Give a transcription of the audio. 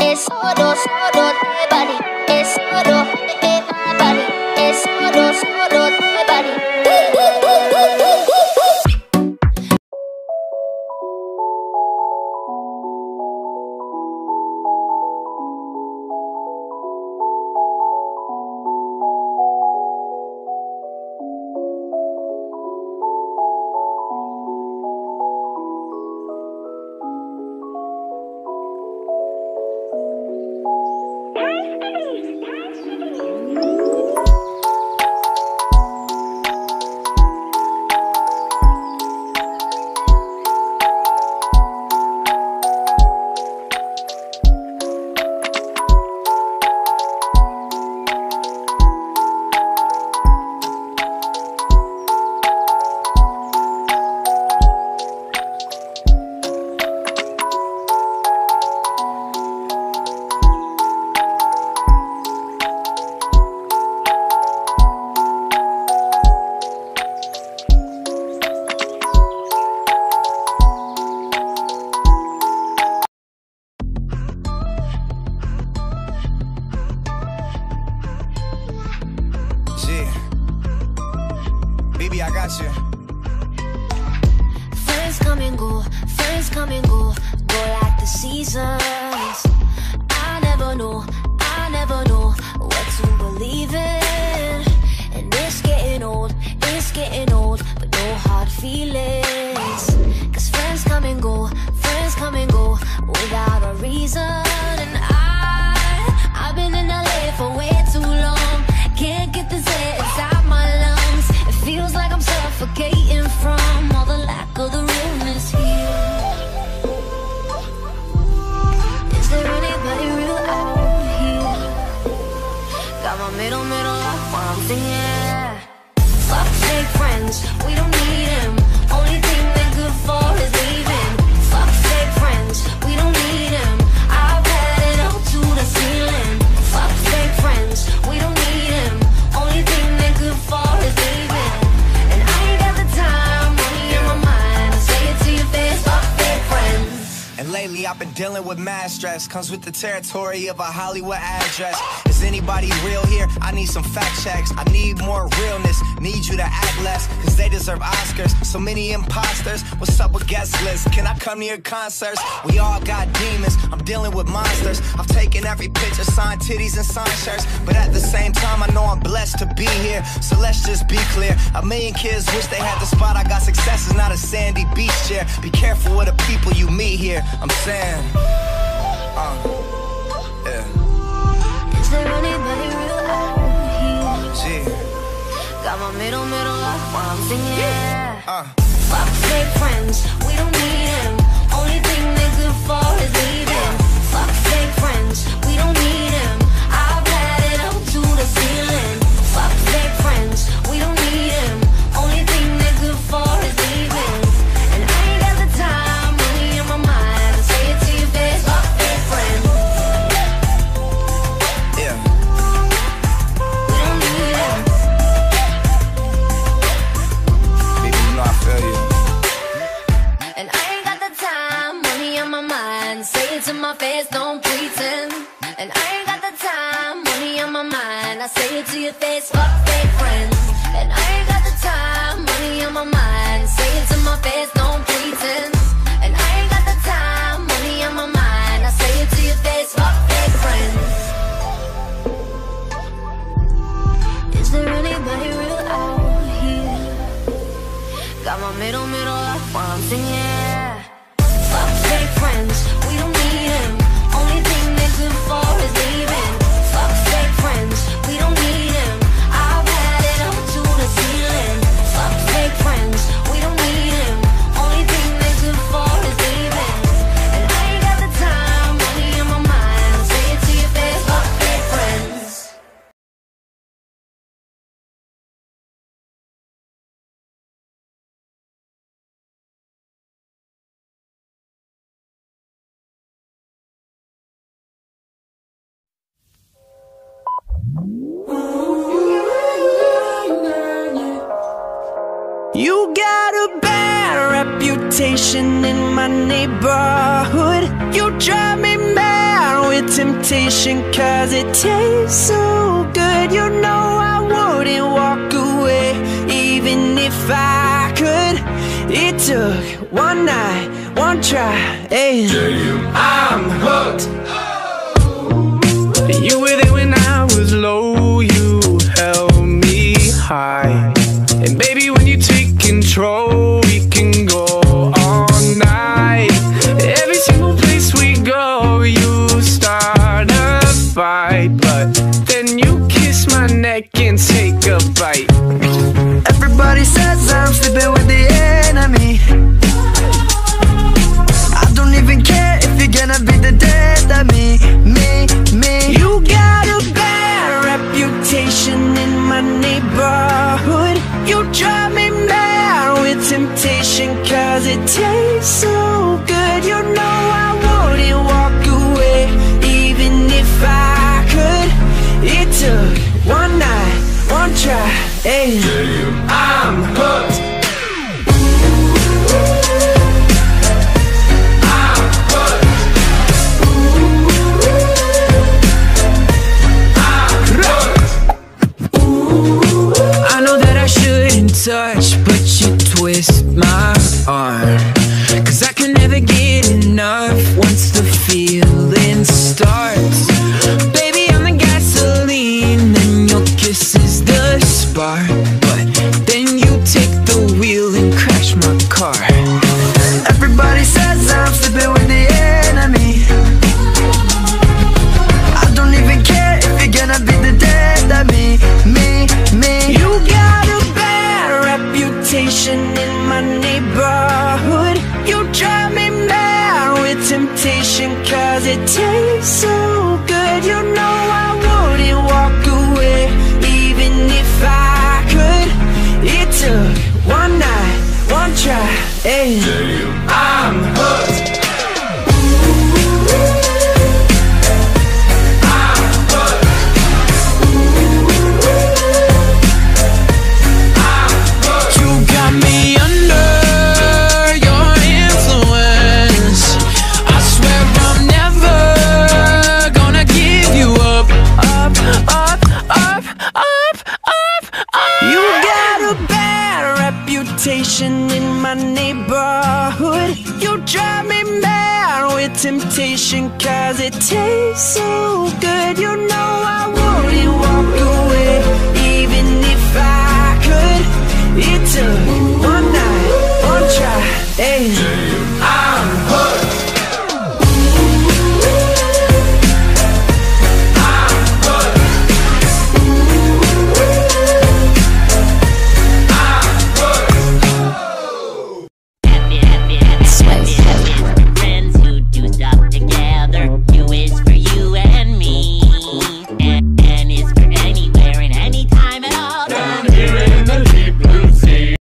es solo, solo de body, es solo de my body, es solo, solo de body. Baby, I got you. Friends come and go, friends come and go like the seasons. I never know what to believe in. And it's getting old, but no hard feelings. Cause friends come and go without a reason. And I've been in LA for way too long. Can't get this air inside my lungs. It feels like I'm suffocating from all the lack of the realness here. Is there anybody real out here? Got my middle up while I'm singing. Fuck fake friends, we don't need them. Only thing they're good for is leaving. Fuck fake friends, we don't need them. I've had it up to the ceiling. Fuck fake friends, we don't need them. Only thing they're good for is leaving. And I ain't got the time, money in my mind. I say it to your face, fuck fake friends. And lately I've been dealing with mad stress. Comes with the territory of a Hollywood address. Is anybody real here? I need some fact checks. I need more realness. Need you to act less, cause they deserve Oscars. So many imposters. What's up with guest lists? Can I come to your concerts? We all got demons. I'm dealing with monsters. I've taken every picture, signed titties and signed shirts. But at the same time I know I'm blessed to be here. So let's just be clear. A million kids wish they had the spot. I got success is not a sandy beach chair. Be careful with the people you meet here. I'm saying yeah. Is there anybody real out here? Gee. Got my middle up while I'm singing. Fuck fake friends, we don't need them. Only thing they're good for is leaving. Fuck fake friends, we don't need them. I've had it up to the ceiling. Fuck fake friends, we don't need them. Only thing they're good for is leaving. And I ain't got the time, money in my mind. I say it to your face, fuck fake friends. Yeah. We don't need them. Baby, you know I feel you. And I ain't got the time, money on my mind. Say it to my face, don't pretend. And I ain't got the time, money on my mind. I say it to your face, fuck fake friends. And I ain't got the time, money on my mind. Say it to my face, don't pretend. And I ain't got the time, money on my mind. I say it to your face, fuck fake friends. Is there anybody real out here? Got my middle up while I'm singing. Fuck fake friends, we don't need them. Only thing they're good for is leaving. Fuck fake friends, we don't need them. I've had it up to the ceiling. Fuck fake friends, we don't need them. Only thing they're good for is leaving. And I ain't got the time, money in my mind. Say it to your face, fuck fake friends. You got a bad reputation in my neighborhood. You drive me mad with temptation, cause it tastes so good. You know I wouldn't walk away, even if I could. It took one night, one try, and I'm hooked. You were there when I was low, you held me high. And baby, when you take control, we can go all night. Every single place we go, you start a fight, but then you kiss my neck and take a bite. Everybody says I'm sleeping with the enemy. I don't even care if you're gonna be the death of me. You got a bad reputation in my neighborhood. You drive me mad with temptation, cause it tastes so good. You know I wouldn't walk away, even if I could. It took one night, one try, and I'm hooked. Touch, but you twist my arm, cause I can never get enough once the feeling starts. Baby, I'm the gasoline and your kiss is the spark, but then you take the wheel and crash my car. Everybody says I'm sleeping with the enemy. I don't even care if you're gonna be the death of me. You got a reputation in my neighborhood. You drive me mad with temptation, cause it tastes so good. You know I wouldn't walk away, even if I could. It took one night, one try, and I'm hooked. In my neighborhood, you drive me mad with temptation, cause it tastes so good. You know I wouldn't walk away, even if I could. It took one night, one try, and